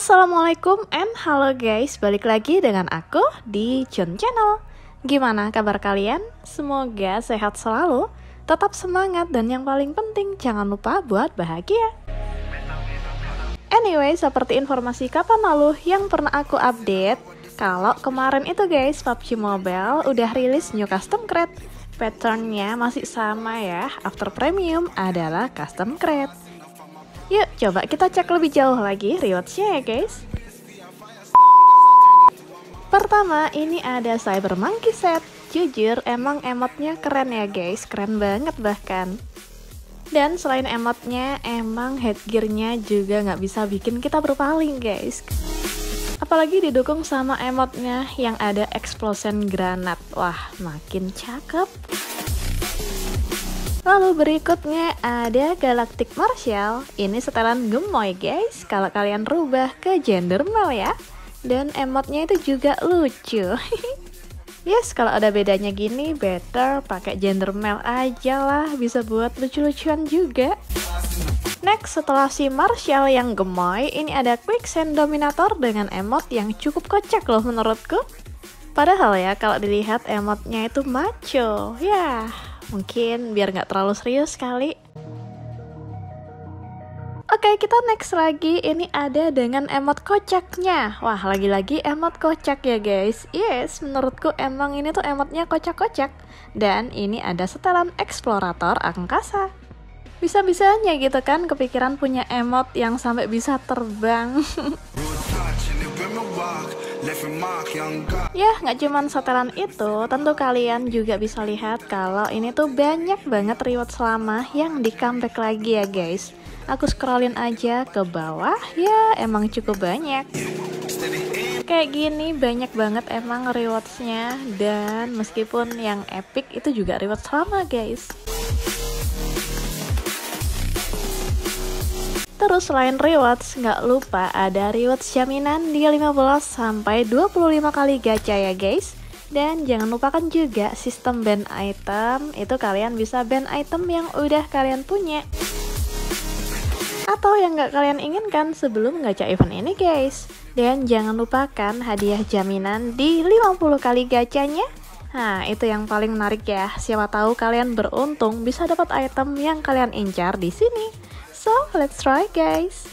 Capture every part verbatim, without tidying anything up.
Assalamualaikum and halo guys, balik lagi dengan aku di Jun Channel. Gimana kabar kalian? Semoga sehat selalu, tetap semangat, dan yang paling penting jangan lupa buat bahagia. Anyway, seperti informasi kapan lalu yang pernah aku update, kalau kemarin itu guys, P U B G Mobile udah rilis new custom crate. Patternnya masih sama ya, after premium adalah custom crate. Yuk coba kita cek lebih jauh lagi rewards-nya ya guys. Pertama ini ada Cyber Monkey Set. Jujur emang emotnya keren ya guys, keren banget bahkan. Dan selain emotnya, emang headgear-nya juga nggak bisa bikin kita berpaling guys. Apalagi didukung sama emotnya yang ada explosion granat. Wah makin cakep. Lalu berikutnya ada Galactic Marshal. Ini setelan gemoy guys, kalau kalian rubah ke gender male ya. Dan emotnya itu juga lucu. Yes, kalau ada bedanya gini, better pakai gender male aja lah, bisa buat lucu-lucuan juga. Next, setelah si Marshal yang gemoy, ini ada Quicksand Dominator dengan emot yang cukup kocak loh menurutku. Padahal ya, kalau dilihat emotnya itu macho, ya mungkin biar nggak terlalu serius kali. Oke, kita next lagi. Ini ada dengan emot kocaknya. Wah, lagi-lagi emot kocak ya guys. Yes, menurutku emang ini tuh emotnya kocak-kocak. Dan ini ada setelan eksplorator angkasa. Bisa-bisanya gitu kan kepikiran punya emot yang sampai bisa terbang. Ya, nggak cuman setelan itu, tentu kalian juga bisa lihat kalau ini tuh banyak banget reward lama yang di comeback lagi ya guys. Aku scrollin aja ke bawah, ya emang cukup banyak. Kayak gini banyak banget emang rewards-nya, dan meskipun yang epic itu juga reward lama guys. Terus selain rewards, nggak lupa ada rewards jaminan di lima belas sampai dua puluh lima kali gacha ya guys. Dan jangan lupakan juga sistem ban item, itu kalian bisa ban item yang udah kalian punya atau yang nggak kalian inginkan sebelum gacha event ini guys. Dan jangan lupakan hadiah jaminan di lima puluh kali gachanya. Nah itu yang paling menarik ya, siapa tahu kalian beruntung bisa dapat item yang kalian incar di sini. So, let's try guys.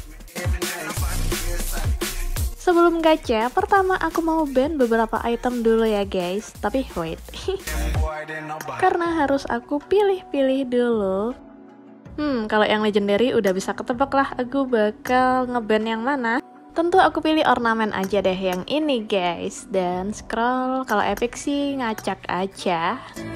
Sebelum gacha, pertama aku mau ban beberapa item dulu ya guys. Tapi wait, karena harus aku pilih-pilih dulu. Hmm, kalau yang legendary udah bisa ketebak lah aku bakal ngeban yang mana. Tentu aku pilih ornamen aja deh yang ini guys. Dan scroll, kalau epic sih ngacak aja.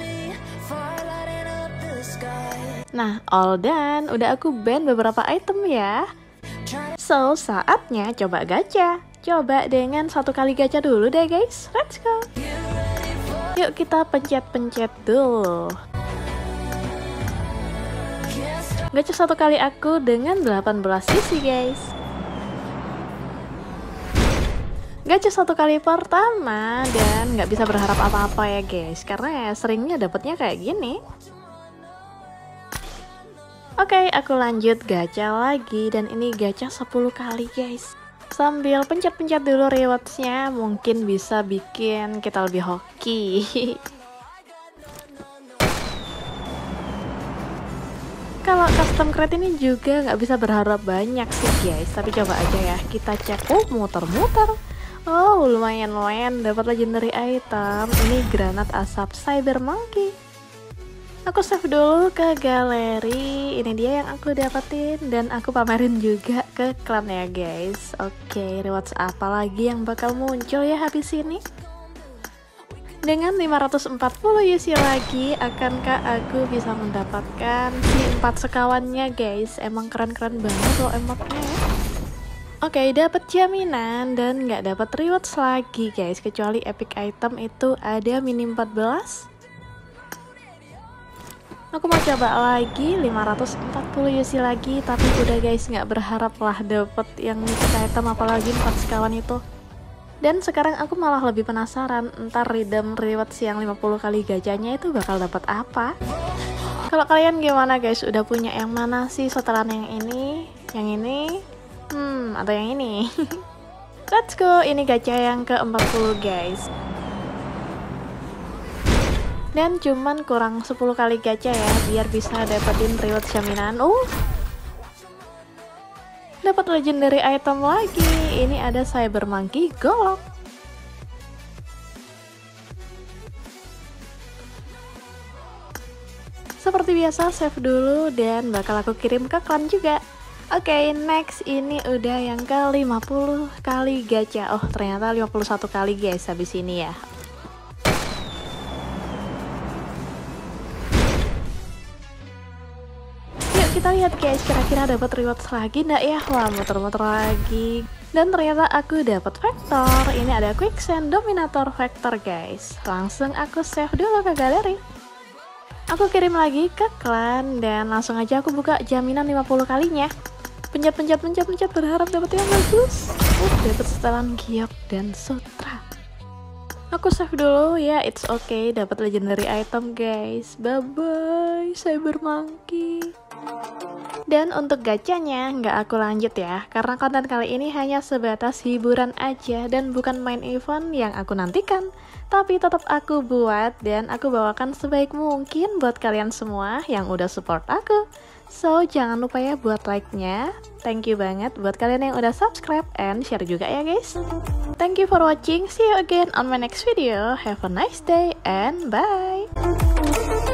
Nah, all done, udah aku ban beberapa item ya. So, saatnya coba gacha. Coba dengan satu kali gacha dulu deh guys, let's go. Yuk kita pencet-pencet dulu. Gacha satu kali aku dengan delapan belas C C guys. Gacha satu kali pertama dan nggak bisa berharap apa-apa ya guys, karena ya seringnya dapetnya kayak gini. Oke, okay, aku lanjut gacha lagi, dan ini gacha sepuluh kali guys. Sambil pencet-pencet dulu rewards-nya, mungkin bisa bikin kita lebih hoki. Kalau custom crate ini juga nggak bisa berharap banyak sih guys, tapi coba aja ya, kita cek. Oh, muter-muter. Oh, lumayan-lumayan dapat legendary item. Ini granat asap Cyber Monkey. Aku save dulu ke galeri. Ini dia yang aku dapetin, dan aku pamerin juga ke klan ya guys. Oke, rewards apa lagi yang bakal muncul ya habis ini? Dengan lima ratus empat puluh U C lagi, akankah aku bisa mendapatkan si empat sekawannya guys? Emang keren-keren banget loh emotnya. Oke, dapat jaminan dan nggak dapat rewards lagi guys, kecuali epic item itu ada minim empat belas. Aku mau coba lagi lima ratus empat puluh U C lagi, tapi udah guys nggak berharap lah dapet yang mythic item, apalagi empat sekawan itu. Dan sekarang aku malah lebih penasaran, entar redeem rewards yang lima puluh kali gachanya itu bakal dapat apa. Kalau kalian gimana guys, udah punya yang mana sih setelan yang ini, yang ini, hmm atau yang ini? Let's go, ini gacha yang ke empat puluh guys. Dan cuman kurang sepuluh kali gacha ya, biar bisa dapetin reward jaminan. Oh, dapat legendary item lagi. Ini ada Cyber Monkey Golok. Seperti biasa, save dulu dan bakal aku kirim ke klan juga. Oke, okay, next ini udah yang ke lima puluh kali gacha. Oh, ternyata lima puluh satu kali guys habis ini ya. Yuk kita lihat guys, kira-kira dapat reward lagi ndak ya? Wah, muter-muter lagi. Dan ternyata aku dapat Vector. Ini ada Quicksand Dominator Vector guys. Langsung aku save dulu ke galeri. Aku kirim lagi ke klan dan langsung aja aku buka jaminan lima puluh kalinya. Pencet, pencet, pencet, pencet, berharap dapat yang bagus. Uh, dapat setelan Giok dan Sutra. Aku save dulu ya, it's okay, dapat legendary item guys. Bye bye, Cyber Monkey. Dan untuk gacanya nggak aku lanjut ya, karena konten kali ini hanya sebatas hiburan aja dan bukan main event yang aku nantikan. Tapi tetap aku buat dan aku bawakan sebaik mungkin buat kalian semua yang udah support aku. So, jangan lupa ya buat like-nya. Thank you banget buat kalian yang udah subscribe and share juga ya guys. Thank you for watching. See you again on my next video. Have a nice day and bye.